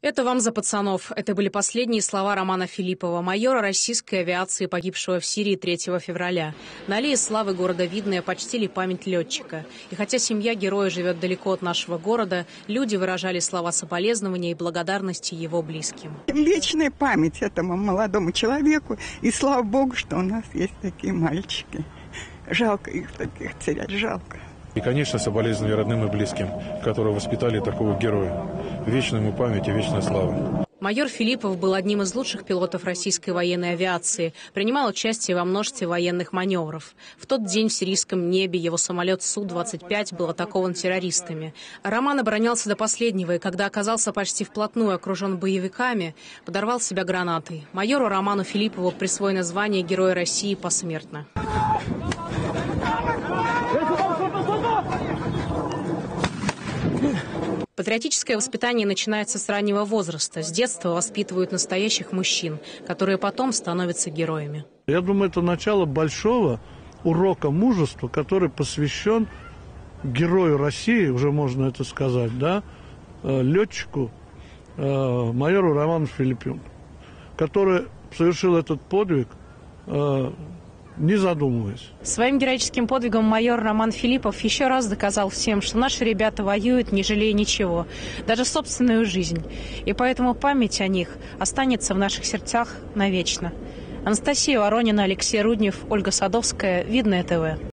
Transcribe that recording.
Это вам за пацанов. Это были последние слова Романа Филиппова, майора российской авиации, погибшего в Сирии 3 февраля. На аллее славы города Видное почтили память летчика. И хотя семья героя живет далеко от нашего города, люди выражали слова соболезнования и благодарности его близким. Вечная память этому молодому человеку. И слава Богу, что у нас есть такие мальчики. Жалко их таких терять, жалко. И, конечно, соболезнования родным и близким, которые воспитали такого героя. Вечная ему память и вечная слава. Майор Филиппов был одним из лучших пилотов российской военной авиации, принимал участие во множестве военных маневров. В тот день в сирийском небе его самолет Су-25 был атакован террористами. Роман оборонялся до последнего, и когда оказался почти вплотную окружен боевиками, подорвал себя гранатой. Майору Роману Филиппову присвоено звание Героя России посмертно. Патриотическое воспитание начинается с раннего возраста. С детства воспитывают настоящих мужчин, которые потом становятся героями. Я думаю, это начало большого урока мужества, который посвящен герою России, уже можно это сказать, да, летчику, майору Роману Филиппову, который совершил этот подвиг, не задумываясь. Своим героическим подвигом майор Роман Филиппов еще раз доказал всем, что наши ребята воюют, не жалея ничего, даже собственную жизнь. И поэтому память о них останется в наших сердцах навечно. Анастасия Воронина, Алексей Руднев, Ольга Садовская, Видное ТВ.